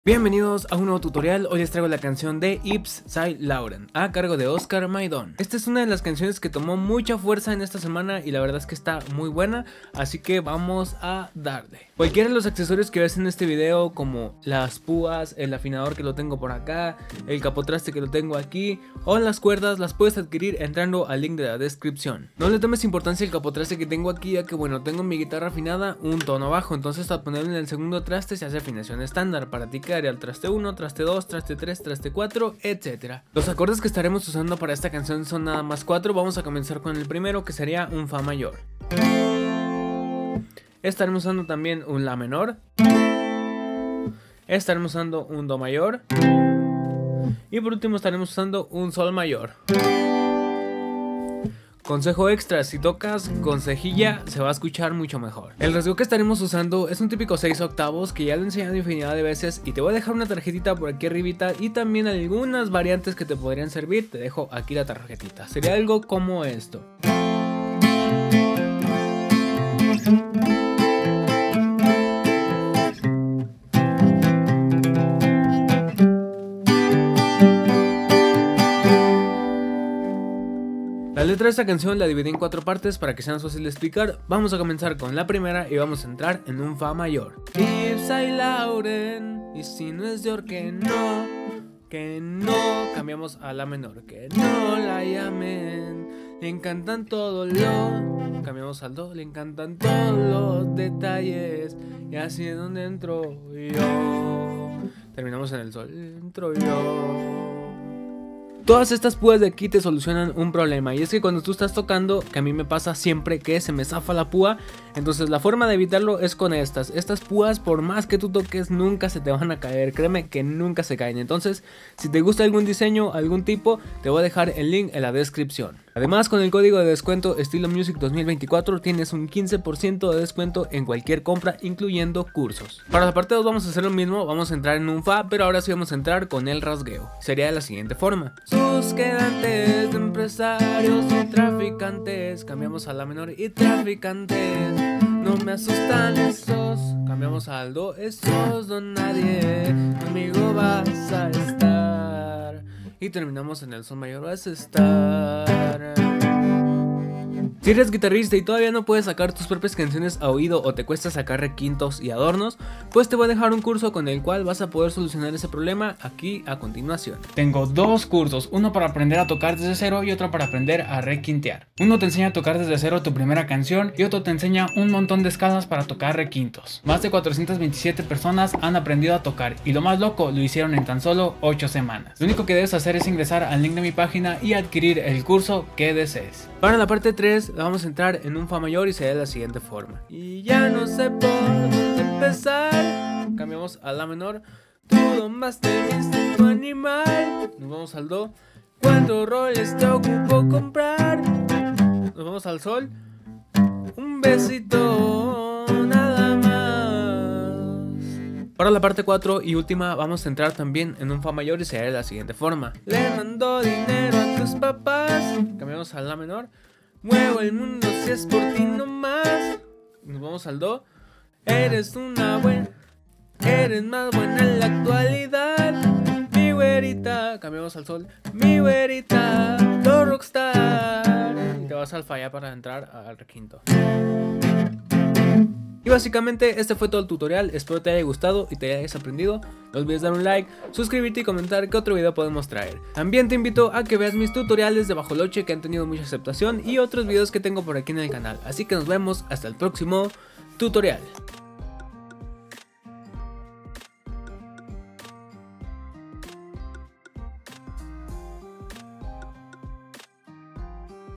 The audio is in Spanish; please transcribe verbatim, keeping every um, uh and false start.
Bienvenidos a un nuevo tutorial. Hoy les traigo la canción de Yves Saint Laurent a cargo de Oscar Maidon. Esta es una de las canciones que tomó mucha fuerza en esta semana y la verdad es que está muy buena, así que vamos a darle. Cualquiera de los accesorios que ves en este video, como las púas, el afinador que lo tengo por acá, el capotraste que lo tengo aquí, o las cuerdas, las puedes adquirir entrando al link de la descripción. No le tomes importancia al capotraste que tengo aquí, ya que bueno, tengo mi guitarra afinada un tono bajo, entonces al ponerlo en el segundo traste se hace afinación estándar para ti que al traste uno, traste dos, traste tres, traste cuatro, etcétera. Los acordes que estaremos usando para esta canción son nada más cuatro. Vamos a comenzar con el primero, que sería un fa mayor. Estaremos usando también un la menor. Estaremos usando un do mayor. Y por último estaremos usando un sol mayor. Consejo extra, si tocas con cejilla se va a escuchar mucho mejor. El rasgueo que estaremos usando es un típico seis octavos que ya lo he enseñado infinidad de veces y te voy a dejar una tarjetita por aquí arribita y también algunas variantes que te podrían servir. Te dejo aquí la tarjetita. Sería algo como esto. La letra de esta canción la dividí en cuatro partes para que sea más fácil de explicar. Vamos a comenzar con la primera y vamos a entrar en un fa mayor. Yves Saint Laurent, y si no es Dior que no, que no. Cambiamos a la menor, que no la llamen. Le encantan todo lo, cambiamos al do, le encantan todos los detalles. Y así es donde entro yo. Terminamos en el sol, entro yo. Todas estas púas de aquí te solucionan un problema, y es que cuando tú estás tocando, que a mí me pasa siempre que se me zafa la púa, entonces la forma de evitarlo es con estas. Estas púas, por más que tú toques, nunca se te van a caer, créeme que nunca se caen. Entonces, si te gusta algún diseño, algún tipo, te voy a dejar el link en la descripción. Además, con el código de descuento Estilo Music dos mil veinticuatro tienes un quince por ciento de descuento en cualquier compra, incluyendo cursos. Para la parte dos vamos a hacer lo mismo, vamos a entrar en un fa, pero ahora sí vamos a entrar con el rasgueo. Sería de la siguiente forma. Sus quedantes de empresarios y traficantes, cambiamos a la menor y traficantes. No me asustan esos, cambiamos al do, esos don nadie, conmigo vas a estar. Y terminamos en el sol mayor, vas a estar. Si eres guitarrista y todavía no puedes sacar tus propias canciones a oído o te cuesta sacar requintos y adornos, pues te voy a dejar un curso con el cual vas a poder solucionar ese problema aquí a continuación. Tengo dos cursos, uno para aprender a tocar desde cero y otro para aprender a requintear. Uno te enseña a tocar desde cero tu primera canción y otro te enseña un montón de escalas para tocar requintos. Más de cuatrocientas veintisiete personas han aprendido a tocar y lo más loco, lo hicieron en tan solo ocho semanas. Lo único que debes hacer es ingresar al link de mi página y adquirir el curso que desees. Para la parte tres vamos a entrar en un fa mayor y sería de la siguiente forma. Y ya no sé por dónde empezar. Cambiamos a la menor. Tú domaste mi instinto animal. Nos vamos al do. ¿Cuántos roles te ocupo comprar? Nos vamos al sol. Un besito nada más. Para la parte cuatro y última vamos a entrar también en un fa mayor y sería de la siguiente forma. Le mando dinero a tus papás. Cambiamos a la menor. Muevo el mundo si es por ti nomás. Nos vamos al do. Eres una buena, eres más buena en la actualidad. Mi güerita, cambiamos al sol. Mi güerita, do rockstar. Y te vas al fa ya para entrar al requinto. Y básicamente este fue todo el tutorial, espero te haya gustado y te hayas aprendido. No olvides dar un like, suscribirte y comentar qué otro video podemos traer. También te invito a que veas mis tutoriales de Bajoloche que han tenido mucha aceptación y otros videos que tengo por aquí en el canal. Así que nos vemos hasta el próximo tutorial.